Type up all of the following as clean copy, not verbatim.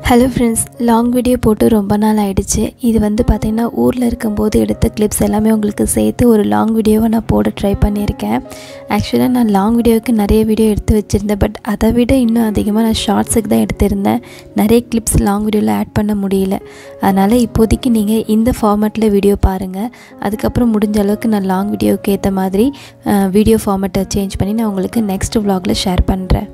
Hello friends, long video போட்டு ரொம்ப நாள் ஆகிடுச்சு. இது பார்த்திங்கன்னா ஊரில் இருக்கும்போது எடுத்த கிளிப்ஸ் எல்லாமே உங்களுக்கு சேர்த்து ஒரு லாங் வீடியோவை நான் போட ட்ரை பண்ணியிருக்கேன். ஆக்சுவலாக நான் லாங் வீடியோவுக்கு நிறைய வீடியோ எடுத்து வச்சுருந்தேன். பட் அதை விட இன்னும் அதிகமாக நான் ஷார்ட்ஸுக்கு தான் எடுத்திருந்தேன். நிறைய கிளிப்ஸ் லாங் வீடியோவில் ஆட் பண்ண முடியல. அதனால் இப்போதைக்கு நீங்கள் இந்த ஃபார்மேட்டில் வீடியோ பாருங்கள். அதுக்கப்புறம் முடிஞ்ச அளவுக்கு நான் லாங் வீடியோவுக்கு ஏற்ற மாதிரி வீடியோ ஃபார்மேட்டை சேஞ்ச் பண்ணி நான் உங்களுக்கு நெக்ஸ்ட் vlogல ஷேர் பண்ணுறேன்.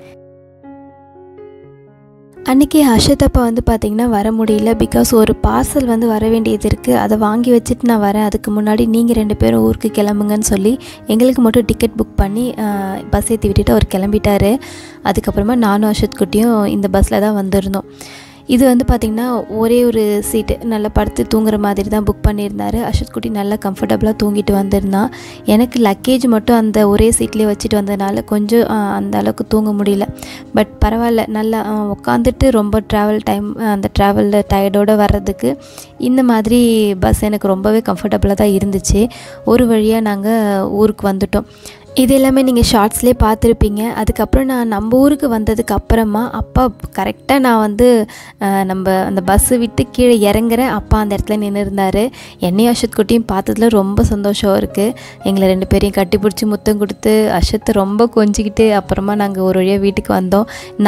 அன்றைக்கி ஹர்ஷத் அப்பா பார்த்திங்கன்னா வர முடியல. பிகாஸ் ஒரு பார்சல் வர வேண்டியது இருக்குது. அதை வாங்கி வச்சுட்டு நான் வரேன், அதுக்கு முன்னாடி நீங்கள் 2 பேரும் ஊருக்கு கிளம்புங்கன்னு சொல்லி எங்களுக்கு மட்டும் டிக்கெட் புக் பண்ணி பஸ் ஏற்றி விட்டுட்டு அவர் கிளம்பிட்டார். அதுக்கப்புறமா நானும் ஹர்ஷத் குட்டியும் இந்த பஸ்ஸில் தான் வந்திருந்தோம். இது பார்த்திங்கன்னா ஒரே ஒரு சீட்டு நல்லா படுத்து தூங்குற மாதிரி தான் புக் பண்ணியிருந்தார். ஹர்ஷத் குட்டி நல்லா கம்ஃபர்டபுளாக தூங்கிட்டு வந்திருந்தான். எனக்கு லக்கேஜ் மட்டும் அந்த ஒரே சீட்லேயே வச்சுட்டு வந்ததுனால கொஞ்சம் அந்த அளவுக்கு தூங்க முடியல. பட் பரவாயில்ல, நல்லா உட்காந்துட்டு ரொம்ப அந்த ட்ராவலில் டயர்டோடு வர்றதுக்கு இந்த மாதிரி பஸ் எனக்கு ரொம்பவே கம்ஃபர்டபுளாக தான் இருந்துச்சு. ஒரு வழியாக நாங்கள் ஊருக்கு வந்துட்டோம். இது எல்லாமே நீங்கள் ஷார்ட்ஸ்லேயே பார்த்துருப்பீங்க. அதுக்கப்புறம் நம்ம ஊருக்கு வந்ததுக்கு அப்புறமா அப்பா கரெக்டாக நான் நம்ம அந்த பஸ்ஸு விட்டு கீழே இறங்குறேன். அப்பா அந்த இடத்துல நின்று இருந்தார். என்னையும் அஷத் குட்டியும் பார்த்ததுல ரொம்ப சந்தோஷம் இருக்குது. எங்களை 2 பேரையும் கட்டி பிடிச்சி முத்தம் கொடுத்து அஷத்தை ரொம்ப கொஞ்சிக்கிட்டு அப்புறமா நாங்கள் ஒரு வழியாக வீட்டுக்கு வந்தோம்.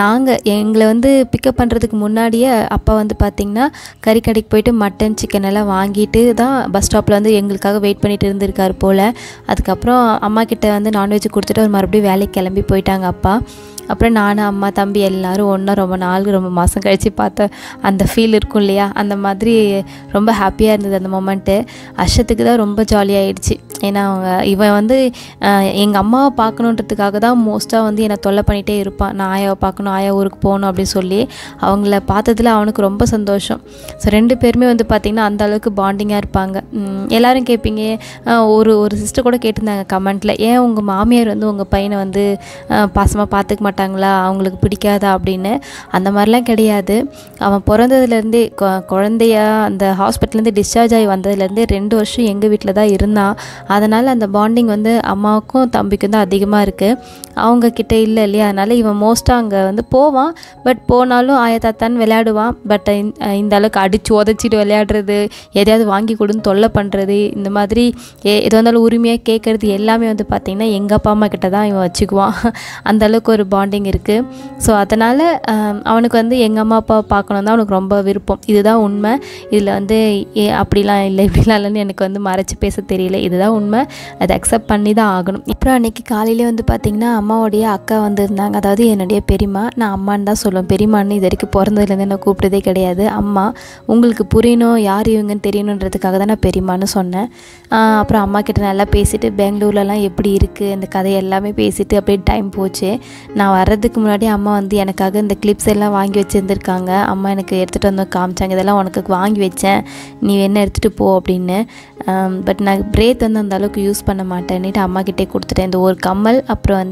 எங்களை பிக்கப் பண்ணுறதுக்கு முன்னாடியே அப்பா பார்த்திங்கன்னா கறிக்கடைக்கு போயிட்டு மட்டன் சிக்கன் எல்லாம் வாங்கிட்டு தான் பஸ் ஸ்டாப்பில் எங்களுக்காக வெயிட் பண்ணிட்டு இருந்திருக்கார் போல். அதுக்கப்புறம் அம்மா கிட்ட நான்வெஜ் கொடுத்துட்டு அவர் மறுபடியும் வேலைக்கு கிளம்பி போயிட்டாங்க அப்பா. அப்புறம் நான், அம்மா, தம்பி எல்லோரும் ஒன்றா ரொம்ப மாதம் கழித்து பார்த்த அந்த ஃபீல் இருக்கும் இல்லையா, அந்த மாதிரி ரொம்ப ஹாப்பியாக இருந்தது அந்த மொமெண்ட்டு. ஹர்ஷத்துக்கு தான் ரொம்ப ஜாலியாகிடுச்சு. ஏன்னா இவன் எங்கள் அம்மாவை பார்க்கணுன்றதுக்காக தான் மோஸ்ட்டாக என்னை தொல்லை பண்ணிகிட்டே இருப்பான். நான் ஆயாவை பார்க்கணும், ஆயா ஊருக்கு போகணும் அப்படின்னு சொல்லி. அவங்கள பார்த்ததில் அவனுக்கு ரொம்ப சந்தோஷம். ஸோ 2 பேருமே பார்த்திங்கன்னா அந்த அளவுக்கு பாண்டிங்காக இருப்பாங்க. எல்லோரும் கேட்பீங்க, ஒரு சிஸ்டர் கூட கேட்டிருந்தாங்க கமெண்ட்டில், ஏன் உங்கள் மாமியார் உங்கள் பையனை பாசமாக பார்த்துக்க மாட்டாங்களா, அவங்களுக்கு பிடிக்காதா அப்படின்னு. அந்த மாதிரிலாம் கிடையாது. அவன் பிறந்ததுலேருந்தே குழந்தையா அந்த ஹாஸ்பிட்டல்லேருந்து டிஸ்சார்ஜ் ஆகி வந்ததுலேருந்தே 2 வருஷம் எங்கள் வீட்டில் தான் இருந்தான். அதனால் அந்த பாண்டிங் அம்மாவுக்கும் தம்பிக்கும் தான் அதிகமாக இருக்குது. அவங்க கிட்டே இல்லை இல்லையா, அதனால் இவன் மோஸ்ட்டாக அங்கே போவான். பட் போனாலும் ஆயத்தாத்தான்னு விளையாடுவான். பட் இந்த அளவுக்கு அடித்து உதச்சிட்டு விளையாடுறது, எதையாவது வாங்கி கொடுன்னு தொல்லை பண்ணுறது, இந்த மாதிரி எது வந்தாலும் உரிமையாக கேட்குறது எல்லாமே பார்த்திங்கன்னா எங்கள் அப்பா அம்மா கிட்ட தான் இவன் வச்சுக்குவான். அந்தளவுக்கு ஒரு பாண்டிங் இருக்குது. ஸோ அதனால் அவனுக்கு எங்கள் அம்மா அப்பா பார்க்கணும் தான் அவனுக்கு ரொம்ப விருப்பம். இதுதான் உண்மை. இதில் அப்படிலாம் இல்லை இப்படிலாம் இல்லைன்னு எனக்கு மறைச்சி பேச தெரியல. இதுதான் உண்மை. அதை அக்செப்ட் பண்ணி தான் ஆகணும். அப்புறம் அன்றைக்கி காலையிலே பார்த்திங்கன்னா அம்மாவோடைய அக்கா வந்திருந்தாங்க. அதாவது என்னுடைய பெரியம்மா. நான் அம்மான்னு தான் சொல்லுவேன். பெரியம்மான்னு இது வரைக்கும் பிறந்ததுலேருந்து நான் கூப்பிட்டதே கிடையாது. அம்மா, உங்களுக்கு புரியணும் யார் இவங்கன்னு தெரியணுன்றதுக்காக தான் நான் பெரியம்மான்னு சொன்னேன். அப்புறம் அம்மா கிட்ட நல்லா பேசிவிட்டு பெங்களூர்லலாம் எப்படி இருக்குது அந்த கதை எல்லாமே பேசிவிட்டு அப்படியே டைம் போச்சு. நான் வர்றதுக்கு முன்னாடி அம்மா எனக்காக இந்த கிளிப்ஸ் எல்லாம் வாங்கி வச்சுருந்துருக்காங்க. அம்மா எனக்கு எடுத்துகிட்டு காமிச்சாங்க, இதெல்லாம் உனக்கு வாங்கி வச்சேன், நீ என்ன எடுத்துகிட்டு போ அப்படின்னு. பட் நான் பிரேத் அந்த அளவுக்கு யூஸ் பண்ண மாட்டேன்னுட்டு அம்மா கிட்டே கொடுத்துட்டேன். இந்த ஒரு கம்மல், அப்புறம்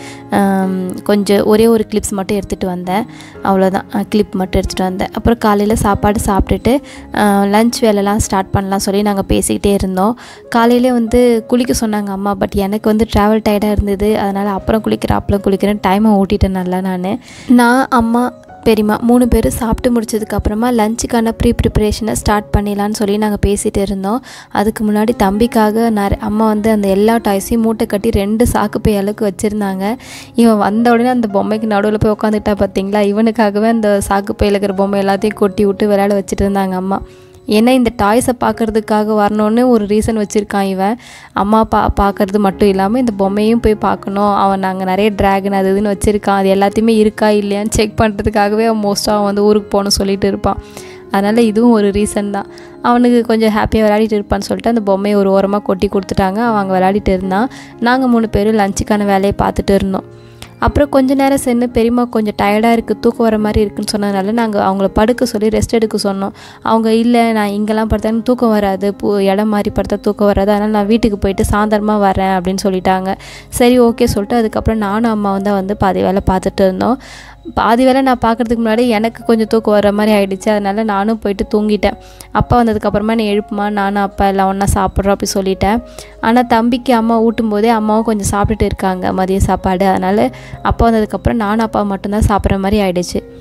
கொஞ்சம் ஒரே ஒரு கிளிப்ஸ் மட்டும் எடுத்துகிட்டு வந்தேன். அவ்வளோதான், கிளிப் மட்டும் எடுத்துகிட்டு வந்தேன். அப்புறம் காலையில் சாப்பாடு சாப்பிட்டுட்டு லன்ச் வேலைலாம் ஸ்டார்ட் பண்ணலாம் சொல்லி நாங்கள் பேசிக்கிட்டே இருந்தோம். காலையிலே குளிக்க சொன்னாங்க அம்மா. பட் எனக்கு ட்ராவல் டயர்டாக இருந்தது. அதனால் அப்புறம் குளிக்கிறேன் டைமை ஓட்டிட்டேன் நல்லா. நான் அம்மா பெரியம்மா 3 பேரும் சாப்பிட்டு முடிச்சதுக்கப்புறமா லஞ்சுக்கான ப்ரிப்ரேஷனை ஸ்டார்ட் பண்ணிடலான்னு சொல்லி நாங்கள் பேசிகிட்டு இருந்தோம். அதுக்கு முன்னாடி தம்பிக்காக அம்மா அந்த எல்லா டாய்ஸையும் மூட்டை கட்டி 2 சாக்கு பை அளவுக்கு வச்சுருந்தாங்க. இவன் வந்த உடனே அந்த பொம்மைக்கு நடுவில் போய் உட்காந்துட்டா பார்த்தீங்களா, இவனுக்காகவே அந்த சாக்கு பையில் இருக்கிற பொம்மை எல்லாத்தையும் கொட்டி விட்டு விளையாட வச்சுட்டு இருந்தாங்க அம்மா. ஏன்னா இந்த டாய்ஸை பார்க்குறதுக்காக வரணுன்னு ஒரு ரீசன் வச்சுருக்கான் இவன். அம்மா பார்க்குறது மட்டும் இல்லாமல் இந்த பொம்மையும் போய் பார்க்கணும். அவன் நாங்கள் நிறைய ட்ராகன் அது இதுன்னு வச்சுருக்கான். அது எல்லாத்தையுமே இருக்கா இல்லையான்னு செக் பண்ணுறதுக்காகவே அவன் மோஸ்ட்டாக அவன் ஊருக்கு போகணும்னு சொல்லிட்டு இருப்பான். அதனால் இதுவும் ஒரு ரீசன் தான். அவனுக்கு கொஞ்சம் ஹாப்பியாக விளையாடிட்டு இருப்பான்னு சொல்லிட்டு அந்த பொம்மையை ஒரு ஓரமாக கொட்டி கொடுத்துட்டாங்க. அவன் அங்கே விளையாடிட்டு இருந்தான். நாங்கள் 3 பேரும் லஞ்சுக்கான வேலையை பார்த்துட்டு இருந்தோம். அப்புறம் கொஞ்சம் நேரம் சென்று பெரியம்மா கொஞ்சம் டயர்டாக இருக்குது, தூக்கம் வர மாதிரி இருக்குதுன்னு சொன்னதுனால நாங்கள் அவங்கள படுக்க சொல்லி ரெஸ்ட் எடுக்க சொன்னோம். அவங்க இல்லை, நான் இங்கெல்லாம் படுத்தா தூக்கம் வராது, இடம் மாதிரி படுத்தா தூக்கம் வராது, அதனால் நான் வீட்டுக்கு போயிட்டு சாயந்தரமாக வரேன் அப்படின்னு சொல்லிட்டாங்க. சரி ஓகே சொல்லிட்டு அதுக்கப்புறம் நானும் அம்மா பாதி வேலை பார்த்துட்டு இருந்தோம். பாதி வேலை நான் பார்க்குறதுக்கு முன்னாடி எனக்கு கொஞ்சம் தூக்கம் வர மாதிரி ஆகிடுச்சு. அதனால் நானும் போயிட்டு தூங்கிட்டேன். அப்பா வந்ததுக்கப்புறமா நீ எழுப்புமா, நானும் அப்பா எல்லாம் ஒன்றா சாப்பிட்றோம் அப்படி சொல்லிட்டேன். ஆனால் தம்பிக்கு அம்மா ஊட்டும் போதே அம்மாவும் கொஞ்சம் சாப்பிட்டுட்டு இருக்காங்க மதிய சாப்பாடு. அதனால் அப்பா வந்ததுக்கப்புறம் நானும் அப்பா மட்டும்தான் சாப்பிட்ற மாதிரி ஆகிடுச்சு.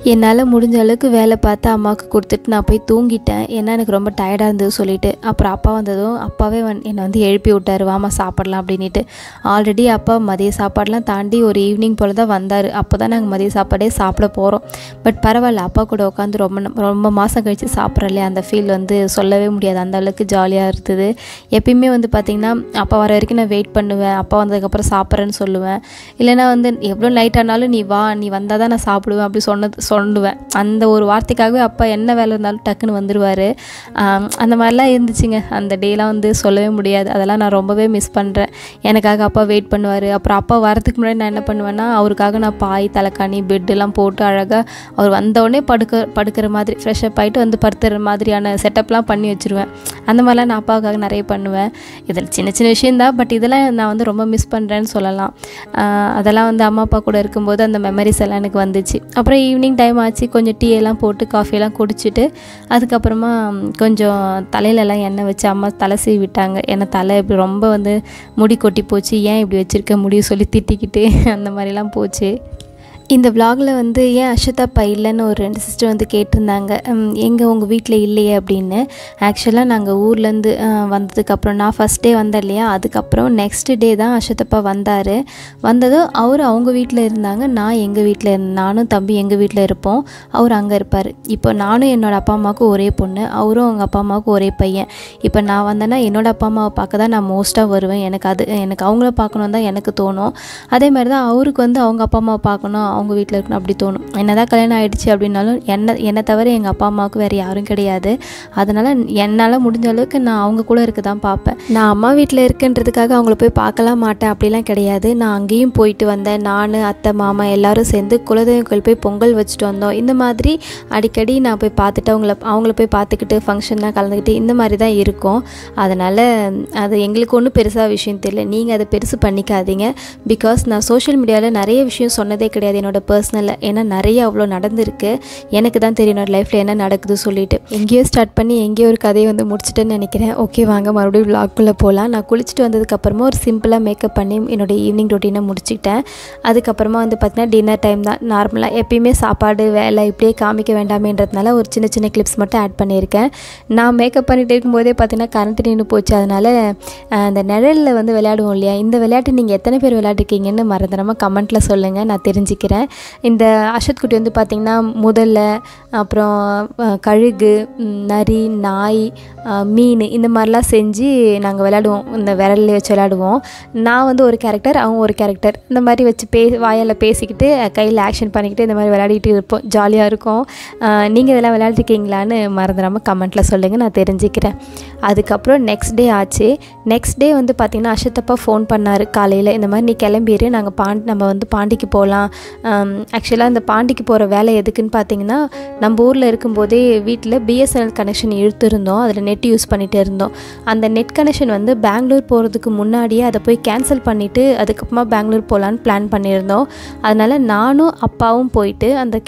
என்னால் முடிஞ்ச அளவுக்கு வேலை பார்த்து அம்மாவுக்கு கொடுத்துட்டு நான் போய் தூங்கிட்டேன். ஏன்னா எனக்கு ரொம்ப டயர்டாக இருந்தது சொல்லிவிட்டு. அப்புறம் அப்பா வந்ததும் அப்பாவே என்னை வந்து எழுப்பி விட்டார், வாமா சாப்பிட்லாம் அப்படின்ட்டு. ஆல்ரெடி அப்பா மதிய சாப்பாடெலாம் தாண்டி ஒரு ஈவினிங் போல் தான் வந்தார். அப்போ தான் நாங்கள் மதிய சாப்பாடே சாப்பிட போகிறோம். பட் பரவாயில்ல, அப்பா கூட உட்காந்து ரொம்ப மாதம் கழித்து சாப்பிட்றலையே அந்த ஃபீல் வந்து சொல்லவே முடியாது. அந்த அளவுக்கு ஜாலியாக இருந்தது. எப்பயுமே வந்து பார்த்திங்கன்னா அப்பா வர வரைக்கும் நான் வெயிட் பண்ணுவேன். அப்பா வந்ததுக்கப்புறம் சாப்பிட்றேன்னு சொல்லுவேன். இல்லைனா வந்து எவ்வளோ லைட் ஆனாலும் நீ வா, நீ வந்தால் தான் நான் சாப்பிடுவேன் அப்படி சொல்லுவேன். அந்த ஒரு வார்த்தைக்காகவே அப்பா என்ன வேலை இருந்தாலும் டக்குன்னு வந்துடுவார். அந்த மாதிரிலாம் இருந்துச்சுங்க. அந்த டேலாம் வந்து சொல்லவே முடியாது. அதெல்லாம் நான் ரொம்பவே மிஸ் பண்ணுறேன். எனக்காக அப்பா வெயிட் பண்ணுவார். அப்புறம் அப்பா வரதுக்கு முன்னாடி நான் என்ன பண்ணுவேன்னா, அவருக்காக நான் பாய் தலைக்காணி பெட்டெல்லாம் போட்டு அழகாக அவர் வந்தோடனே படுக்கிற மாதிரி ஃப்ரெஷ்அப் ஆகிட்டு வந்து படுத்துற மாதிரியான செட்டப்லாம் பண்ணி வச்சுருவேன். அந்த மாதிரிலாம் நான் அப்பாவுக்காக நிறைய பண்ணுவேன். இதில் சின்ன சின்ன விஷயந்தான், பட் இதெல்லாம் நான் வந்து ரொம்ப மிஸ் பண்ணுறேன்னு சொல்லலாம். அதெல்லாம் வந்து அம்மா அப்பா கூட இருக்கும்போது அந்த மெமரிஸ் எல்லாம் எனக்கு வந்துச்சு. அப்புறம் ஈவினிங் டைம் ஆச்சு, கொஞ்சம் டீ எல்லாம் போட்டு காஃபியெல்லாம் குடிச்சிட்டு அதுக்கப்புறமா கொஞ்சம் தலையிலலாம் எண்ணெய் வச்சு அம்மா தலை சீவி விட்டாங்க. ஏன்னா தலை இப்படி ரொம்ப வந்து முடி கொட்டி போச்சு, ஏன் இப்படி வச்சுருக்க முடியும் சொல்லி திட்டிக்கிட்டு அந்த மாதிரிலாம் போச்சு. இந்த விலாகில் வந்து ஏன் அஷதாப்பா இல்லைன்னு ஒரு 2 சிஸ்டர் வந்து கேட்டிருந்தாங்க, எங்கே உங்கள் வீட்டில் இல்லையே அப்படின்னு. ஆக்சுவலாக நாங்கள் ஊர்லேருந்து வந்ததுக்கப்புறம் நான் ஃபஸ்ட் டே வந்தேன் இல்லையா, அதுக்கப்புறம் நெக்ஸ்ட் டே தான் அஷதாப்பா வந்தார். வந்ததும் அவர் அவங்க வீட்டில் இருந்தாங்க, நான் எங்கள் வீட்டில் இருந்தேன். நானும் தம்பி எங்கள் வீட்டில் இருப்போம், அவர் அங்கே இருப்பார். இப்போ நானும் என்னோடய அப்பா அம்மாவுக்கும் ஒரே பொண்ணு, அவரும் அவங்க அப்பா அம்மாவுக்கும் ஒரே பையன். இப்போ நான் வந்தேன்னா என்னோடய அப்பா அம்மாவை பார்க்க தான் நான் மோஸ்ட்டாக வருவேன். எனக்கு அவங்கள பார்க்கணும் தான் எனக்கு தோணும். அதே மாதிரி தான் அவருக்கு வந்து அவங்க அப்பா அம்மாவை பார்க்கணும், அவங்க வீட்டில் இருக்கணும் அப்படி தோணும். என்ன தான் கல்யாணம் ஆகிடுச்சு அப்படின்னாலும் என்னை தவிர எங்கள் அப்பா அம்மாவுக்கு வேறு யாரும் கிடையாது. அதனால் என்னால் முடிஞ்ச அளவுக்கு நான் அவங்க கூட இருக்க தான் பார்ப்பேன். நான் அம்மா வீட்டில் இருக்குன்றதுக்காக அவங்கள போய் பார்க்கலாம் மாட்டேன் அப்படிலாம் கிடையாது. நான் அங்கேயும் போயிட்டு வந்தேன். நான் அத்தை மாமா எல்லோரும் சேர்ந்து குலதெய்வம் கோயில் போய் பொங்கல் வச்சுட்டு வந்தோம். இந்த மாதிரி அடிக்கடி நான் போய் பார்த்துட்டு அவங்கள போய் பார்த்துக்கிட்டு ஃபங்க்ஷன்லாம் கலந்துக்கிட்டு இந்த மாதிரி தான் இருக்கும். அதனால் அது எங்களுக்கு ஒன்றும் பெருசாக விஷயம் தெரியல. நீங்கள் அதை பெருசு பண்ணிக்காதீங்க. பிகாஸ் நான் சோஷியல் மீடியாவில் நிறைய விஷயம் சொன்னதே கிடையாது என்னோடய பர்சனலில். ஏன்னா நிறைய அவ்வளோ நடந்திருக்கு. எனக்கு தான் தெரியும் என்னோடய லைஃப்பில் என்ன நடக்குது சொல்லிட்டு. எங்கேயோ ஸ்டார்ட் பண்ணி எங்கேயோ ஒரு கதையை வந்து முடிச்சுட்டேன்னு நினைக்கிறேன். ஓகே, வாங்க மறுபடியும் விலாக்குள்ளே போகலாம். நான் குளிச்சுட்டு வந்ததுக்கப்புறமா ஒரு சிம்பிளாக மேக்கப் பண்ணி என்னோடய ஈவினிங் ரொட்டீனை முடிச்சுக்கிட்டேன். அதுக்கப்புறமா வந்து பார்த்தீங்கன்னா டின்னர் டைம் தான். நார்மலாக எப்பயுமே சாப்பாடு வேலை இப்படியே காமிக்க வேண்டாமேன்றதுனால ஒரு சின்ன சின்ன கிளிப்ஸ் மட்டும் ஆட் பண்ணியிருக்கேன். நான் மேக்கப் பண்ணிகிட்டு இருக்கும்போதே பார்த்தீங்கன்னா கரண்ட் நின்று போச்சு. அதனால் அந்த நிழலில் வந்து விளையாடுவோம் இல்லையா, இந்த விளையாட்டு நீங்கள் எத்தனை பேர் விளையாடிருக்கீங்கன்னு மறந்துடாமல் கமெண்ட்டில் சொல்லுங்கள், நான் தெரிஞ்சுக்கிறேன். இந்த அஷத் குட்டி வந்து பார்த்திங்கன்னா முதல்ல, அப்புறம் கழுகு, நரி, நாய், மீன் இந்த மாதிரிலாம் செஞ்சு நாங்கள் விளையாடுவோம். இந்த விரலில் வச்சு விளையாடுவோம். நான் வந்து ஒரு கேரக்டர், அவங்க ஒரு கேரக்டர், இந்த மாதிரி வச்சு வாயால் பேசிக்கிட்டு கையில் ஆக்ஷன் பண்ணிக்கிட்டு இந்த மாதிரி விளையாடிட்டு இருப்போம். ஜாலியாக இருக்கும். நீங்கள் இதெல்லாம் விளையாடிருக்கீங்களான்னு மறந்துடாமல் கமெண்ட்டில் சொல்லுங்கள், நான் தெரிஞ்சுக்கிறேன். அதுக்கப்புறம் நெக்ஸ்ட் டே ஆச்சு. நெக்ஸ்ட் டே வந்து பார்த்திங்கன்னா அஷத்தப்பா ஃபோன் பண்ணார் காலையில். இந்த மாதிரி நீ கிளம்பிடு, நம்ம வந்து பாண்டிக்கு போகலாம். ஆக்சுவலாக இந்த பாண்டிக்கு போகிற வேலை எதுக்குன்னு பார்த்தீங்கன்னா, நம்ம ஊரில் இருக்கும்போதே வீட்டில் பிஎஸ்என்எல் கனெக்ஷன் இழுத்துருந்தோம். அதில் நெட் யூஸ் பண்ணிகிட்டு இருந்தோம். அந்த நெட் கனெக்ஷன் வந்து பெங்களூர் போகிறதுக்கு முன்னாடியே அதை போய் கேன்சல் பண்ணிவிட்டு அதுக்கப்புறமா பெங்களூர் போகலான்னு பிளான் பண்ணியிருந்தோம். அதனால் நானும் அப்பாவும் போயிட்டு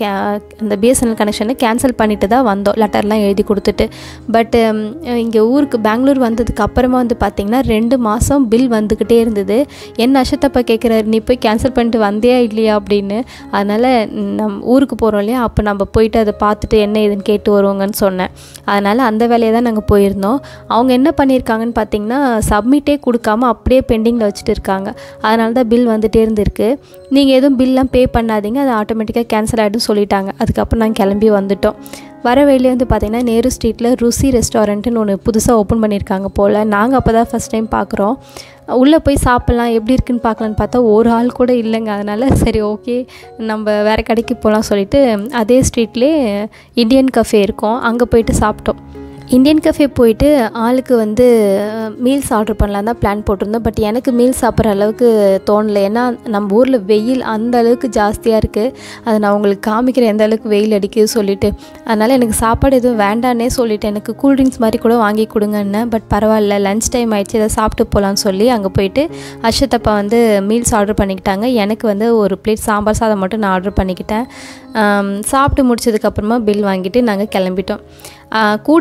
அந்த பிஎஸ்என்எல் கனெக்ஷனை கேன்சல் பண்ணிட்டு தான் வந்தோம், லெட்டர்லாம் எழுதி கொடுத்துட்டு. பட் இங்கே ஊருக்கு பெங்களூர் வந்ததுக்கு அப்புறமா வந்து பார்த்திங்கன்னா 2 மாதம் பில் வந்துக்கிட்டே இருந்தது. என்ன அஷத்தப்பா கேட்குறாரு, நீ போய் கேன்சல் பண்ணிட்டு வந்தியா இல்லையா அப்படின்னு. அதனால் ஊருக்கு போகிறோம் இல்லையா, அப்போ நம்ம போயிட்டு அதை பார்த்துட்டு என்ன ஏதுன்னு கேட்டு வருவோங்கன்னு சொன்னேன். அதனால் அந்த வேலையை தான் நாங்கள் போயிருந்தோம். அவங்க என்ன பண்ணியிருக்காங்கன்னு பார்த்தீங்கன்னா, சப்மிட்டே கொடுக்காம அப்படியே பெண்டிங்கில் வச்சுட்டு இருக்காங்க. அதனால தான் பில் வந்துகிட்டே இருந்திருக்கு. நீங்கள் எதுவும் பில்லாம் பே பண்ணாதீங்க, அது ஆட்டோமேட்டிக்காக கேன்சல் ஆகிடுன்னு சொல்லிட்டாங்க. அதுக்கப்புறம் நாங்கள் கிளம்பி வந்துட்டோம். வர வழியிலே வந்து பார்த்திங்கன்னா நேரு ஸ்ட்ரீட்டில் ருசி ரெஸ்டாரண்ட்டுன்னு ஒன்று புதுசாக ஓப்பன் பண்ணியிருக்காங்க போல். நாங்கள் அப்போ தான் ஃபஸ்ட் டைம் பார்க்குறோம். உள்ளே போய் சாப்பிட்லாம், எப்படி இருக்குன்னு பார்க்கலான்னு பார்த்தா ஒரு ஆள் கூட இல்லைங்க. அதனால் சரி ஓகே, நம்ம வேறு கடைக்கு போகலாம் சொல்லிவிட்டு அதே ஸ்ட்ரீட்லேயே இந்தியன் கஃபே இருக்கும், அங்கே போயிட்டு சாப்பிட்டோம். இந்தியன் கஃபே போயிட்டு ஆளுக்கு வந்து மீல்ஸ் ஆர்டர் பண்ணலாம் தான் பிளான் போட்டிருந்தோம். பட் எனக்கு மீல்ஸ் சாப்பிட்ற அளவுக்கு தோணலை. ஏன்னா நம்ம ஊரில் வெயில் அந்த அளவுக்கு ஜாஸ்தியாக இருக்குது. அதை நான் உங்களுக்கு காமிக்கிறேன் எந்த அளவுக்கு வெயில் அடிக்குது சொல்லிவிட்டு. அதனால் எனக்கு சாப்பாடு எதுவும் வேண்டான்னே சொல்லிவிட்டு எனக்கு கூல்ட்ரிங்க்ஸ் மாதிரி கூட வாங்கி கொடுங்கன்னு. பட் பரவாயில்ல, லன்ச் டைம் ஆகிடுச்சு, எதாவது சாப்பிட்டு போகலான்னு சொல்லி அங்கே போயிட்டு அஷத்தப்பா வந்து மீல்ஸ் ஆர்டர் பண்ணிக்கிட்டாங்க. எனக்கு வந்து ஒரு பிளேட் சாம்பார் சாதம் மட்டும் நான் ஆர்டர் பண்ணிக்கிட்டேன். சாப்பிட்டு முடிச்சதுக்கப்புறமா பில் வாங்கிட்டு நாங்கள் கிளம்பிட்டோம். கூட்டிகிட்டு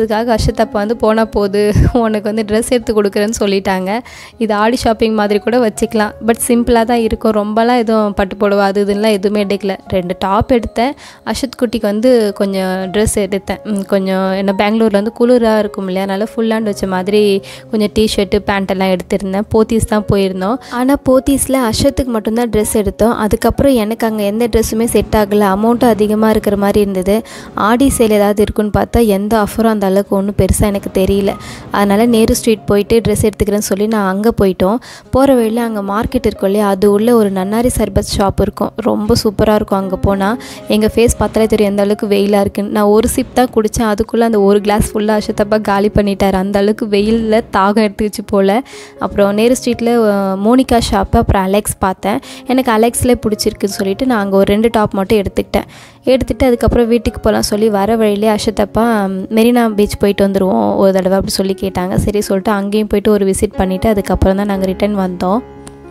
அதுக்காக அஷத்தப்பா வந்து போனால் போது உனக்கு வந்து ட்ரெஸ் எடுத்து கொடுக்குறேன்னு சொல்லிட்டாங்க. இது ஆடி ஷாப்பிங் மாதிரி கூட வச்சுக்கலாம். பட் சிம்பிளாக தான் இருக்கும். ரொம்பலாம் எதுவும் பட்டு புடவை அது இதுலாம் எதுவுமே எடுக்கல. 2 டாப் எடுத்தேன். அஷத் குட்டிக்கு வந்து கொஞ்சம் ட்ரெஸ் எடுத்தேன். கொஞ்சம் என்ன பெங்களூரில் வந்து குளிராக இருக்கும் இல்லையா, அதனால் ஃபுல் ஹேண்ட் வச்ச மாதிரி கொஞ்சம் டிஷர்ட்டு பேண்ட்டெல்லாம் எடுத்திருந்தேன். போத்தீஸ் தான் போயிருந்தோம். ஆனால் போத்தீஸில் அஷத்துக்கு மட்டும்தான் ட்ரெஸ் எடுத்தோம். அதுக்கப்புறம் எனக்கு அங்கே எந்த ட்ரெஸ்ஸுமே செட் ஆகலை. அமௌண்ட்டும் அதிகமாக இருக்கிற மாதிரி இருந்தது. ஆடி சேல் ஏதாவது இருக்குன்னு பார்த்தா எந்த ஆஃபரும் அந்த அளவுக்கு ஒன்றும் பெருசாக எனக்கு தெரியல. அதனால் நேரு ஸ்ட்ரீட் போயிட்டு ட்ரெஸ் எடுத்துக்கிறேன்னு சொல்லி நான் அங்கே போயிட்டோம். போகிற வழியில் அங்கே மார்க்கெட் இருக்கும் இல்லையா, அது உள்ள ஒரு நன்னாரி சர்பத் ஷாப் இருக்கும். ரொம்ப சூப்பராக இருக்கும். அங்கே போனால் எங்கள் ஃபேஸ் பார்த்தாலே தெரியும் எந்த அளவுக்கு வெயிலாக இருக்குன்னு. நான் ஒரு சிப் தான் குடித்தேன். அதுக்குள்ளே அந்த ஒரு கிளாஸ் ஃபுல்லாக அஷத்தப்பா காலி பண்ணிட்டார். அந்த அளவுக்கு வெயிலில் தாகம் எடுத்துக்கிச்சு போல். அப்புறம் நேரு ஸ்ட்ரீட்டில் மோனிகா ஷாப்பு, அப்புறம் அலெக்ஸ் பார்த்தேன். எனக்கு அலெக்ஸ்லேயே பிடிச்சிருக்குன்னு சொல்லிட்டு நான் அங்கே ஒரு 2 டாப் மட்டும் எடுத்துகிட்டு அதுக்கப்புறம் வீட்டுக்கு போகலாம் சொல்லி வர வழியிலே அஷத்தப்பா மெரினா பீச் போயிட்டு வந்துடுவோம் ஒரு தடவை அப்படி சொல்லி கேட்டாங்க. சரி சொல்லிட்டு அங்கேயும் போயிட்டு ஒரு விசிட் பண்ணிவிட்டு அதுக்கப்புறம் தான் நாங்கள் ரிட்டர்ன் வந்தோம்.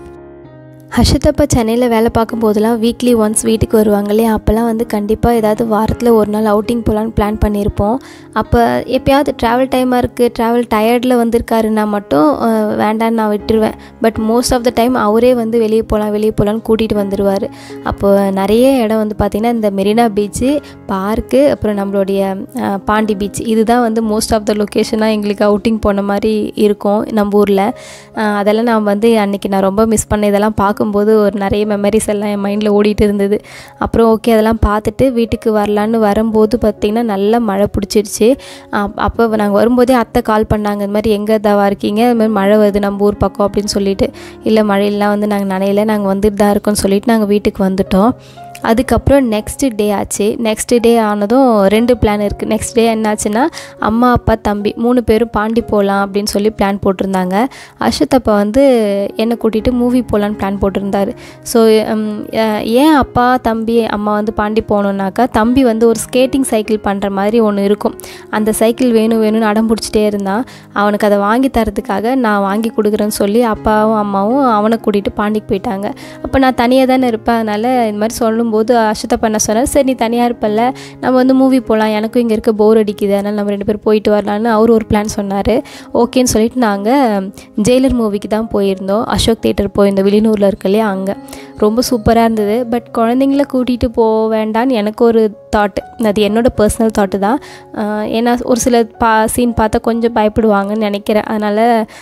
ஹர்ஷத்தப்பா சென்னையில் வேலை பார்க்கும்போதெல்லாம் வீக்லி ஒன்ஸ் வீட்டுக்கு வருவாங்க இல்லையா, அப்போல்லாம் வந்து கண்டிப்பாக ஏதாவது வாரத்தில் ஒரு நாள் அவுட்டிங் போகலான்னு பிளான் பண்ணியிருப்போம். அப்போ எப்போயாவது ட்ராவல் டைமாக இருக்குது, ட்ராவல் டயர்டில் வந்திருக்காருன்னா மட்டும் வேண்டான்னு நான் விட்டுருவேன். But most of the time அவரே வந்து வெளியே போகலான்னு கூட்டிகிட்டு வந்துடுவார். அப்போ நிறைய இடம் வந்து பார்த்திங்கன்னா இந்த மெரினா பீச்சு, பார்க்கு, அப்புறம் நம்மளுடைய பாண்டி பீச், இதுதான் வந்து மோஸ்ட் ஆஃப் த லொக்கேஷனாக எங்களுக்கு அவுட்டிங் போன மாதிரி இருக்கும் நம்ம ஊரில். அதெல்லாம் நான் வந்து அன்றைக்கி நான் ரொம்ப மிஸ் பண்ணேன். இதெல்லாம் பார்க்கும்போது ஒரு நிறைய மெமரிஸ் எல்லாம் என் மைண்டில் ஓடிட்டு இருந்தது. அப்புறம் ஓகே அதெல்லாம் பார்த்துட்டு வீட்டுக்கு வரலான்னு வரும்போது பார்த்திங்கன்னா நல்லா மழை பிடிச்சிருச்சு. அப்போ நாங்கள் வரும்போதே அத்தை கால் பண்ணாங்க, இந்த மாதிரி எங்கே தவா இருக்கீங்க, இது மாதிரி மழை வருது நம்ம ஊர் பக்கம் அப்படின்னு சொல்லிட்டு. இல்லை மழையெல்லாம் வந்து நாங்கள் நனையில, நாங்கள் வந்துட்டு தான் இருக்கோம்னு சொல்லிட்டு நாங்கள் வீட்டுக்கு வந்துட்டோம். அதுக்கப்புறம் நெக்ஸ்ட் டே ஆச்சு. நெக்ஸ்ட் டே ஆனதும் 2 பிளான் இருக்குது. நெக்ஸ்ட் டே என்னாச்சுன்னா அம்மா அப்பா தம்பி 3 பேரும் பாண்டி போகலாம் அப்படின்னு சொல்லி பிளான் போட்டிருந்தாங்க. அஷத்தப்பா வந்து என்னை கூட்டிகிட்டு மூவி போகலான்னு பிளான் போட்டிருந்தார். ஸோ ஏன் அப்பா தம்பி அம்மா வந்து பாண்டி போகணுன்னாக்கா, தம்பி வந்து ஒரு ஸ்கேட்டிங் சைக்கிள் பண்ணுற மாதிரி ஒன்று இருக்கும். அந்த சைக்கிள் வேணும்னு அடம் பிடிச்சிட்டே இருந்தான். அவனுக்கு அதை வாங்கி தரதுக்காக நான் வாங்கி கொடுக்குறேன்னு சொல்லி அப்பாவும் அம்மாவும் அவனை கூட்டிகிட்டு பாண்டிக்கு போயிட்டாங்க. அப்போ நான் தனியாக தானே இருப்பேன். அதனால் இந்த மாதிரி சொல்லும்போது அஷத்தப்பா என்ன சொன்னார், சரி நீ தனியாக இருப்பல்ல, நம்ம வந்து மூவி போகலாம், எனக்கும் இங்கே இருக்க போர் அடிக்குது, அதனால் நம்ம 2 பேர் போயிட்டு வரலான்னு அவர் ஒரு பிளான் சொன்னார். ஓகேன்னு சொல்லிட்டு நாங்கள் ஜெயிலர் மூவிக்கு தான் போயிருந்தோம். அசோக் தேட்டர் போயிருந்தோம், வெளியூரில் இருக்கு இல்லையா, அங்கே ரொம்ப சூப்பராக இருந்தது. பட் குழந்தைங்கள கூட்டிகிட்டு போக வேண்டான்னு எனக்கு ஒரு தாட்டு. அது என்னோடய பர்சனல் தாட்டு தான். ஏன்னா ஒரு சில சீன் பார்த்தா கொஞ்சம் பயப்படுவாங்கன்னு நினைக்கிறேன். அதனால்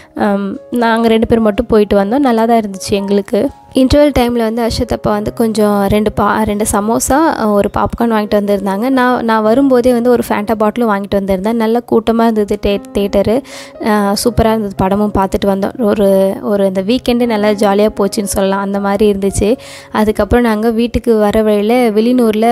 நாங்கள் 2 பேர் மட்டும் போயிட்டு வந்தோம். நல்லா தான் இருந்துச்சு எங்களுக்கு. இன்டர்வல் டைமில் வந்து அஷத்தப்பா வந்து கொஞ்சம் 2 சமோசா, ஒரு பாப்கார்ன் வாங்கிட்டு வந்திருந்தாங்க. நான் வரும்போதே வந்து ஒரு ஃபேண்டா பாட்டிலும் வாங்கிட்டு வந்திருந்தேன். நல்ல கூட்டமாக இருந்தது தேட்டரு. சூப்பராக இருந்தது. படமும் பார்த்துட்டு வந்தோம். ஒரு இந்த வீக்கெண்டு நல்லா ஜாலியாக போச்சுன்னு சொல்லலாம், அந்த மாதிரி இருந்துச்சு. அதுக்கப்புறம் நாங்கள் வீட்டுக்கு வர வழியில் வெளியூரில்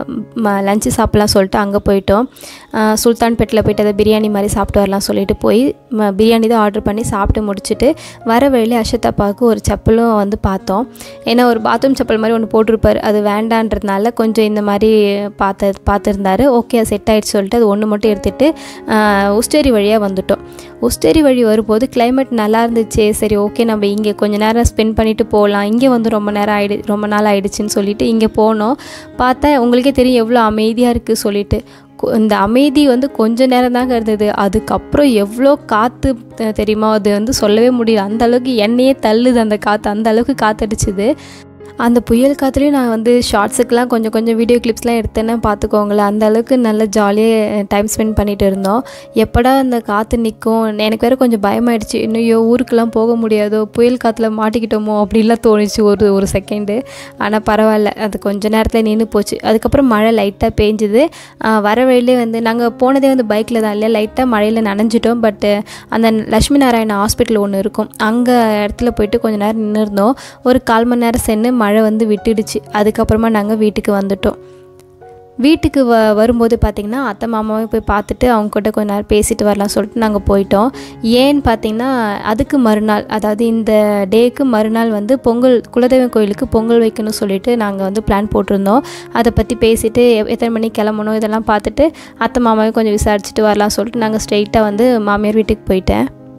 லஞ்சு சாப்பிட்லாம் சொல்லிட்டு அங்கே போயிட்டோம். சுல்தான்பேட்டில் போய்ட்டு அதை பிரியாணி மாதிரி சாப்பிட்டு வரலாம் சொல்லிட்டு போய் பிரியாணி தான் ஆர்டர் பண்ணி சாப்பிட்டு முடிச்சுட்டு வர வழியில் அஷத்தப்பாவுக்கு ஒரு செப்பலும் வந்து பார்த்தோம். ஏன்னா ஒரு பாத்ரூம் செப்பல் மாதிரி ஒன்று போட்டிருப்பார். அது வேண்டான்றதுனால கொஞ்சம் இந்த மாதிரி பார்த்துருந்தாரு. ஓகே அது செட் ஆகிடுச்சு சொல்லிட்டு அது ஒன்று மட்டும் எடுத்துகிட்டு உஸ்டேரி வழியாக வந்துட்டோம். உஸ்டேரி வழி வரும்போது கிளைமேட் நல்லா இருந்துச்சு. சரி ஓகே நம்ம இங்கே கொஞ்சம் நேரம் ஸ்பெண்ட் பண்ணிவிட்டு போகலாம், இங்கே வந்து ரொம்ப நாள் ஆகிடுச்சின்னு சொல்லிட்டு இங்கே போனோம். பார்த்தா உங்களுக்கே தெரியும் எவ்வளோ அமைதியாக இருக்குது சொல்லிட்டு. இந்த அமைதி வந்து கொஞ்சம் நேரம் தாங்க இருந்தது. அதுக்கப்புறம் எவ்வளோ காற்று தெரியுமா, அது வந்து சொல்லவே முடியல. அந்தளவுக்கு என்னையே தள்ளுது அந்த காற்று, அந்தளவுக்கு காற்றடிச்சிது. அந்த புயல் காற்றுலேயும் நான் வந்து ஷார்ட்ஸுக்கெலாம் கொஞ்சம் வீடியோ கிளிப்ஸ்லாம் எடுத்தேன்னா பார்த்துக்கோங்களேன். அந்த அளவுக்கு நல்ல ஜாலியாக டைம் ஸ்பெண்ட் பண்ணிகிட்டு இருந்தோம். எப்படா அந்த காற்று நிற்கும், எனக்கு வேறு கொஞ்சம் பயமாயிடுச்சு. இன்னும் ஊருக்கெலாம் போக முடியாதோ, புயல் காற்றுல மாட்டிக்கிட்டோமோ அப்படின்லாம் தோணுச்சு ஒரு செகண்டு. ஆனால் பரவாயில்ல, அது கொஞ்சம் நேரத்தில் நின்று போச்சு. அதுக்கப்புறம் மழை லைட்டாக பேஞ்சுது. வர வழியிலே வந்து நாங்கள் போனதே வந்து பைக்கில் தான் இல்லையா, லைட்டாக மழையில் நனைஞ்சிட்டோம். பட்டு அந்த லட்சுமி நாராயணா ஹாஸ்பிட்டல் ஒன்று இருக்கும், அங்கே இடத்துல போயிட்டு கொஞ்சம் நேரம் நின்றுருந்தோம். ஒரு 1/4 மணி நேரம் சென்று மழை வந்து விட்டுடுச்சு. அதுக்கப்புறமா நாங்கள் வீட்டுக்கு வந்துட்டோம். வீட்டுக்கு வரும்போது பார்த்திங்கன்னா அத்தை மாமாவையும் போய் பார்த்துட்டு அவங்ககிட்ட கொஞ்ச நேரம் பேசிட்டு வரலாம் சொல்லிட்டு நாங்கள் போயிட்டோம். ஏன்னு பார்த்திங்கன்னா அதுக்கு மறுநாள், அதாவது இந்த டேக்கு மறுநாள் வந்து குலதெய்வம் கோயிலுக்கு பொங்கல் வைக்கணும்னு சொல்லிட்டு நாங்கள் வந்து பிளான் போட்டிருந்தோம். அதை பற்றி பேசிவிட்டு எத்தனை மணிக்கு கிளம்பணும் இதெல்லாம் பார்த்துட்டு அத்தை மாமாவையும் கொஞ்சம் விசாரிச்சுட்டு வரலாம் சொல்லிட்டு நாங்கள் ஸ்ட்ரெயிட்டாக வந்து மாமியார் வீட்டுக்கு போயிட்டேன்.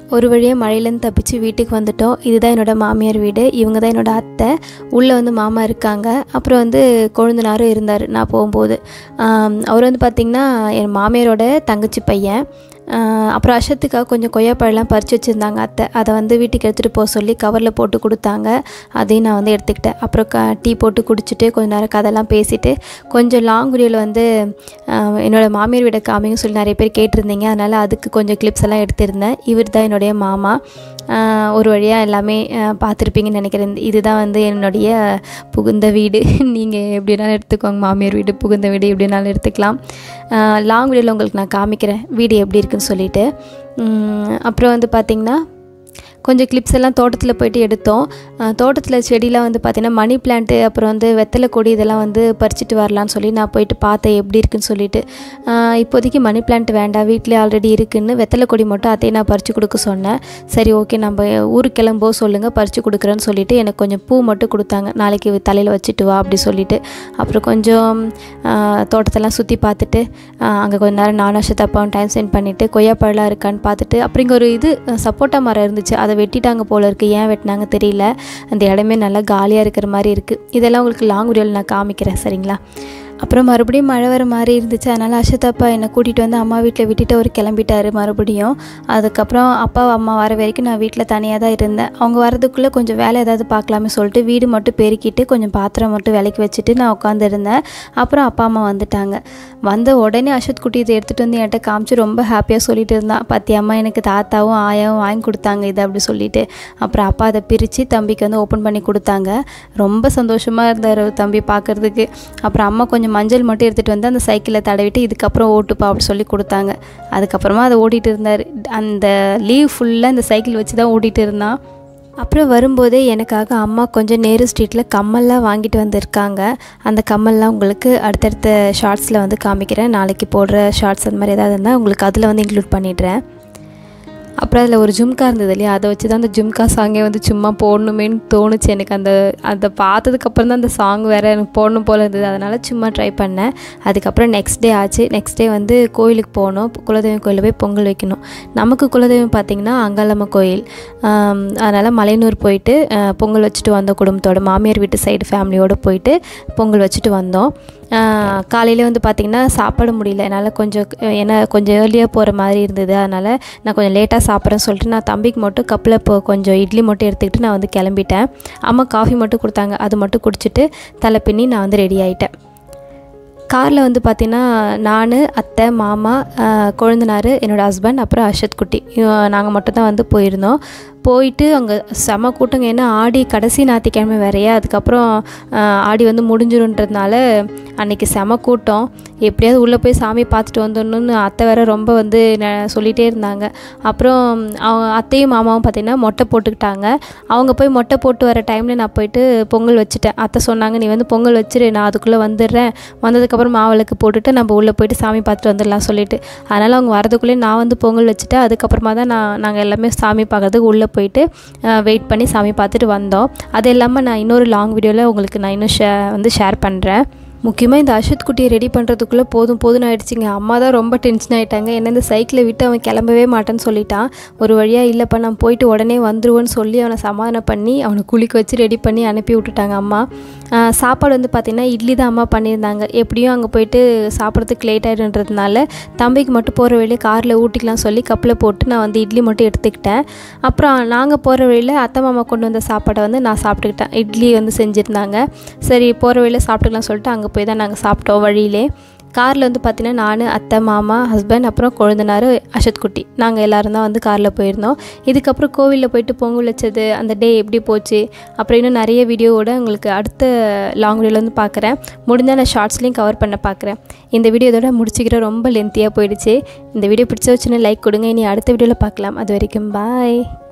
ஒரு வழியாக மழையிலேருந்து தப்பிச்சு வீட்டுக்கு வந்துட்டோம். இதுதான் என்னோடய மாமியார் வீடு. இவங்க தான் என்னோடய அத்தை. உள்ளே வந்து மாமா இருக்காங்க. அப்புறம் வந்து கொழுந்தனாரும் இருந்தார் நான் போகும்போது. அவர் வந்து பார்த்திங்கன்னா என் மாமியாரோட தங்கச்சி பையன். அப்புறம் அர்ஷத்துக்காக கொஞ்சம் கொய்யாப்பழம்லாம் பறித்து வச்சுருந்தாங்க அத்தை. அதை வந்து வீட்டுக்கு எடுத்துகிட்டு போக சொல்லி கவரில் போட்டு கொடுத்தாங்க. அதையும் நான் வந்து எடுத்துக்கிட்டேன். அப்புறம் டீ போட்டு குடிச்சிட்டு கொஞ்சம் நேரம் கதைலாம் பேசிவிட்டு கொஞ்சம் லாங் வீடியோவில் வந்து என்னோடய மாமியார் வீடை காமிங்க சொல்லி நிறைய பேர் கேட்டிருந்தீங்க. அதனால் அதுக்கு கொஞ்சம் கிளிப்ஸ் எல்லாம் எடுத்திருந்தேன். இவர் தான் என்னுடைய மாமா. ஒரு வழியாக எல்லாமே பார்த்துருப்பீங்கன்னு நினைக்கிறேன். இதுதான் வந்து என்னுடைய புகுந்த வீடு. நீங்கள் எப்படினாலும் எடுத்துக்கோங்க, மாமியார் வீடு புகுந்த வீடு எப்படினாலும் எடுத்துக்கலாம். லாங் வீடியோவில் உங்களுக்கு நான் காமிக்கிறேன் வீடு எப்படி இருக்குன்னு சொல்லிவிட்டு. அப்புறம் வந்து பார்த்திங்கன்னா கொஞ்சம் கிளிப்ஸ் எல்லாம் தோட்டத்தில் போய்ட்டு எடுத்தோம். தோட்டத்தில் செடிலாம் வந்து பார்த்திங்கன்னா மணி பிளான்ட்டு அப்புறம் வந்து வெத்தலை கொடி இதெல்லாம் வந்து பறிச்சுட்டு வரலான்னு சொல்லி நான் போயிட்டு பார்த்தேன் எப்படி இருக்குன்னு சொல்லிட்டு. இப்போதைக்கு மணி பிளான்ட் வேண்டாம், வீட்டிலே ஆல்ரெடி இருக்குதுன்னு வெத்தலை கொடி மட்டும் அதையே நான் பறித்து கொடுக்க சொன்னேன். சரி ஓகே நம்ம ஊருக்கு கிளம்போ சொல்லுங்கள் பறித்து கொடுக்குறேன்னு சொல்லிவிட்டு எனக்கு கொஞ்சம் பூ மட்டும் கொடுத்தாங்க. நாளைக்கு தலையில் வச்சுட்டு வா அப்படி சொல்லிவிட்டு. அப்புறம் கொஞ்சம் தோட்டத்தெல்லாம் சுற்றி பார்த்துட்டு அங்கே கொஞ்சம் நேரம் நானும் அர்ஷத்தாப்பாவும் டைம் ஸ்பெண்ட் பண்ணிவிட்டு கொய்யாப்பழம்லாம் இருக்கான்னு பார்த்துட்டு அப்புறம் இங்கே ஒரு சப்போட்டா மரம் இருந்துச்சு. அதை வெட்டிட்டாங்க போல இருக்குது. ஏன் வெட்டினாங்க தெரியல. அந்த இடமே நல்லா காலியாக இருக்கிற மாதிரி இருக்குது. இதெல்லாம் உங்களுக்கு லாங் வீடியோவில் நான் காமிக்கிறேன் சரிங்களா. அப்புறம் மறுபடியும் மழை வர மாதிரி இருந்துச்சு. அதனால் அர்ஷத்தாப்பா என்னை கூட்டிகிட்டு வந்து அம்மா வீட்டில் விட்டுட்டு அவர் கிளம்பிட்டார் மறுபடியும். அதுக்கப்புறம் அப்பா அம்மா வர வரைக்கும் நான் வீட்டில் தனியாக தான் இருந்தேன். அவங்க வரதுக்குள்ளே கொஞ்சம் வேலை ஏதாவது பார்க்கலாமே சொல்லிட்டு வீடு மட்டும் பெருக்கிட்டு கொஞ்சம் பாத்திரம் மட்டும் விலைக்கு வச்சுட்டு நான் உட்காந்துருந்தேன். அப்புறம் அப்பா அம்மா வந்துட்டாங்க. வந்த உடனே அர்ஷத் குட்டி இதை எடுத்துகிட்டு வந்து என்கிட்ட காமிச்சு ரொம்ப ஹாப்பியாக சொல்லிட்டு இருந்தான். அம்மா எனக்கு தாத்தாவும் ஆயாவும் வாங்கி கொடுத்தாங்க இதை அப்படி சொல்லிட்டு. அப்புறம் அப்பா அதை பிரித்து தம்பிக்கு வந்து ஓப்பன் பண்ணி கொடுத்தாங்க. ரொம்ப சந்தோஷமாக இருந்தார் தம்பி பார்க்குறதுக்கு. அப்புறம் அம்மா கொஞ்சம் மஞ்சள் மட்டும் எடுத்துகிட்டு வந்து அந்த சைக்கிளை தடவிட்டு இதுக்கப்புறம் ஓட்டுப்பா அப்படி சொல்லி கொடுத்தாங்க. அதுக்கப்புறமா அதை ஓட்டிகிட்டு இருந்தார். அந்த லீவ் ஃபுல்லாக இந்த சைக்கிள் வச்சு தான் ஓட்டிகிட்டு இருந்தான். அப்புறம் வரும்போதே எனக்காக அம்மா கொஞ்சம் நேரு ஸ்ட்ரீட்டில் கம்மல்லாம் வாங்கிட்டு வந்திருக்காங்க. அந்த கம்மல்லாம் உங்களுக்கு அடுத்தடுத்த ஷார்ட்ஸில் வந்து காமிக்கிறேன். நாளைக்கு போடுற ஷார்ட்ஸ் அந்த மாதிரி ஏதாவது இருந்தால் உங்களுக்கு அதில் வந்து இன்க்ளூட் பண்ணிடுறேன். அப்புறம் அதில் ஒரு ஜும்கா இருந்தது இல்லையா, அதை வச்சு தான் அந்த ஜும்கா சாங்கே வந்து சும்மா போடணுமேன்னு தோணுச்சு எனக்கு. அதை பார்த்ததுக்கப்புறம் தான் அந்த சாங் வேறு எனக்கு போடணும் போல் இருந்தது. அதனால் சும்மா ட்ரை பண்ணேன். அதுக்கப்புறம் நெக்ஸ்ட் டே ஆச்சு. நெக்ஸ்ட் டே வந்து கோயிலுக்கு போகணும். குலதெய்வம் கோயிலில் போய் பொங்கல் வைக்கணும். நமக்கு குலதெய்வம் பார்த்திங்கன்னா அங்காளம்ம கோயில். அதனால் மலையனூர் போயிட்டு பொங்கல் வச்சுட்டு வந்தோம். குடும்பத்தோட மாமியார் வீட்டு சைடு ஃபேமிலியோடு போயிட்டு பொங்கல் வச்சுட்டு வந்தோம். காலையில் வந்து பார்த்திங்கன்னா சாப்பிட முடியல என்னால். கொஞ்சம் ஏர்லியாக போகிற மாதிரி இருந்தது. அதனால் நான் கொஞ்சம் லேட்டாக சாப்பிட்றேன்னு சொல்லிட்டு நான் தம்பிக்கு மட்டும் கப்பில் கொஞ்சம் இட்லி மட்டும் எடுத்துக்கிட்டு நான் வந்து கிளம்பிட்டேன். அம்மா காஃபி மட்டும் கொடுத்தாங்க. அது மட்டும் குடிச்சிட்டு தலை பின்னி நான் வந்து ரெடி ஆகிட்டேன். காரில் வந்து பார்த்திங்கன்னா நான், அத்தை, மாமா, கொழுந்தனார், என்னோடய ஹஸ்பண்ட், அப்புறம் அர்ஷத் குட்டி நாங்கள் மட்டும் தான் வந்து போயிருந்தோம். போயிட்டு அங்கே செம கூட்டங்க. ஏன்னா ஆடி கடைசி ஞாயிற்றுக்கிழமை வேறையா. அதுக்கப்புறம் ஆடி வந்து முடிஞ்சிடும்ன்றதுனால அன்றைக்கி செம கூட்டம். எப்படியாவது உள்ளே போய் சாமி பார்த்துட்டு வந்துடணுன்னு அத்தை வேறு ரொம்ப வந்து சொல்லிகிட்டே இருந்தாங்க. அப்புறம் அவங்க அத்தையும் மாமாவும் பார்த்திங்கன்னா மொட்டை போட்டுக்கிட்டாங்க. அவங்க போய் மொட்டை போட்டு வர டைமில் நான் போயிட்டு பொங்கல் வச்சுட்டேன். அத்தை சொன்னாங்க நீ வந்து பொங்கல் வச்சிரு, நான் அதுக்குள்ளே வந்துடுறேன், வந்ததுக்கப்புறம் மாவிளக்கு போட்டுட்டு நம்ம உள்ளே போயிட்டு சாமி பார்த்துட்டு வந்துடலாம் சொல்லிட்டு. அதனால் அவங்க வரதுக்குள்ளேயே நான் வந்து பொங்கல் வச்சுட்டு அதுக்கப்புறமா தான் நாங்கள் எல்லாமே சாமி பார்க்கறதுக்கு உள்ளே போயிட்டு வெயிட் பண்ணி சாமி பார்த்துட்டு வந்தோம். அது இல்லாமல் நான் இன்னொரு லாங் வீடியோவில் உங்களுக்கு நான் இன்னும் ஷேர் பண்ணுறேன். முக்கியமாக இந்த அர்ஷத் குட்டியை ரெடி பண்ணுறதுக்குள்ளே போதும்னு ஆகிடுச்சிங்க. அம்மா தான் ரொம்ப டென்ஷன் ஆகிட்டாங்க. என்ன இந்த சைக்கிளை விட்டு அவன் கிளம்பவே மாட்டேன்னு சொல்லிட்டான். ஒரு வழியாக இல்லைப்பா நான் போயிட்டு உடனே வந்துடுவோன்னு சொல்லி அவனை சமாதானம் பண்ணி அவனை குளிக்க வச்சு ரெடி பண்ணி அனுப்பி விட்டுட்டாங்க அம்மா. சாப்பாடு வந்து பார்த்திங்கன்னா இட்லி தான் அம்மா பண்ணியிருந்தாங்க. எப்படியும் அங்கே போயிட்டு சாப்பிட்றதுக்கு லேட் ஆகிடுன்றதுனால தம்பிக்கு மட்டும் போகிற வழியில் காரில் ஊட்டிக்கலாம் சொல்லி கப்பில் போட்டு நான் வந்து இட்லி மட்டும் எடுத்துக்கிட்டேன். அப்புறம் நாங்கள் போகிற வழியில் அத்தை மாமா கொண்டு வந்த சாப்பாடை வந்து நான் சாப்பிட்டுக்கிட்டேன். இட்லி வந்து செஞ்சுருந்தாங்க. சரி போகிற வழியில் சாப்பிட்டுக்கலாம் சொல்லிட்டு அங்கே போய் தான் நாங்கள் சாப்பிட்டோம். வழியிலே காரில் வந்து பார்த்திங்கன்னா நான், அத்தை, மாமா, ஹஸ்பண்ட், அப்புறம் கொழுந்தனார், அர்ஷத் குட்டி நாங்கள் எல்லோரும் தான் வந்து காரில் போயிருந்தோம். இதுக்கப்புறம் கோவிலில் போயிட்டு பொங்கல் வச்சது அந்த டே எப்படி போச்சு அப்புறம் இன்னும் நிறைய வீடியோவோட உங்களுக்கு அடுத்த லாங் வீடியோவில் வந்து பார்க்குறேன். முடிஞ்சால் நான் ஷார்ட்ஸ்லேயும் கவர் பண்ண பார்க்குறேன். இந்த வீடியோ இதோட முடிச்சுக்கிறேன். ரொம்ப லென்த்தியாக போயிடுச்சு. இந்த வீடியோ பிடிச்ச வச்சுன்னு லைக் கொடுங்க. இனி அடுத்த வீடியோவில் பார்க்கலாம். அது வரைக்கும் பாய்.